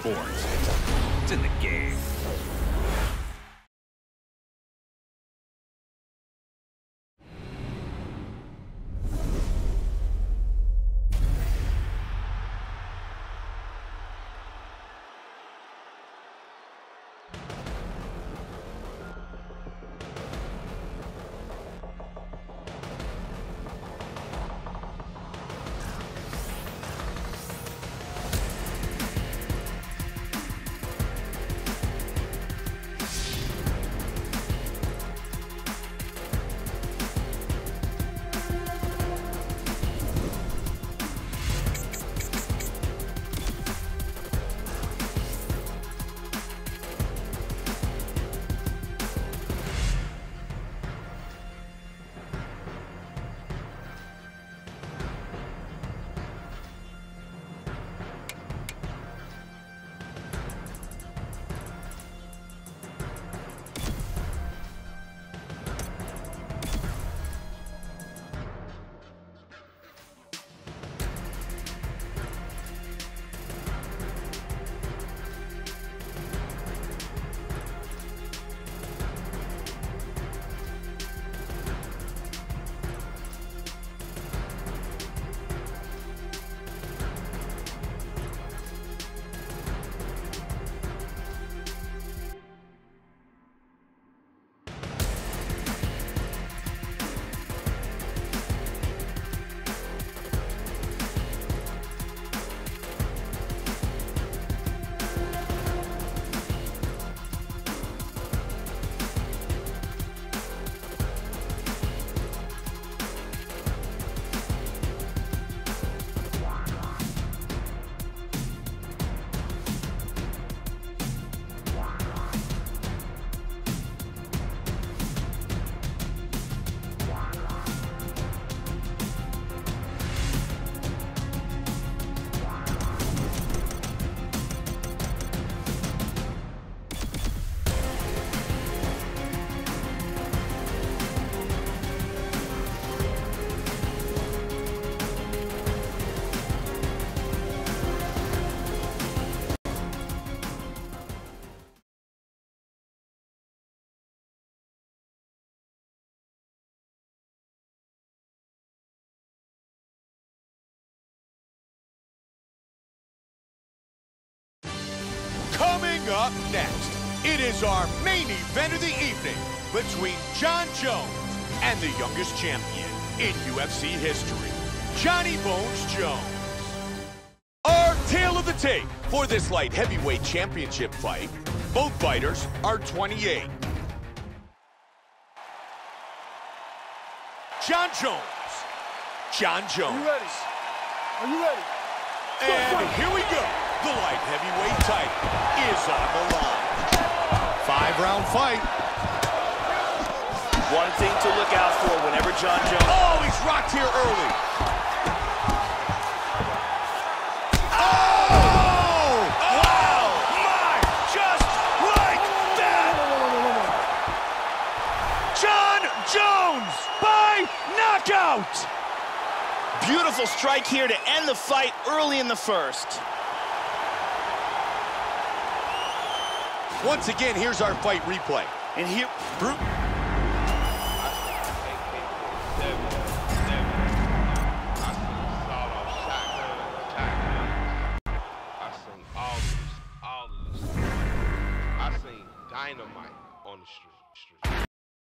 sports. It's in the game. Coming up next, it is our main event of the evening between Jon Jones and the youngest champion in UFC history, Johnny Bones Jones. Our tale of the tape for this light heavyweight championship fight. Both fighters are 28. Jon Jones. Jon Jones. Are you ready? Are you ready? And here we go. The light heavyweight title is on the line. 5-round fight. One thing to look out for whenever Jon Jones... Oh, he's rocked here early. Oh! Wow! My! Just like that! Jon Jones by knockout! Beautiful strike here to end the fight early in the first. Once again, here's our fight replay. And here... I seen dynamite on the street.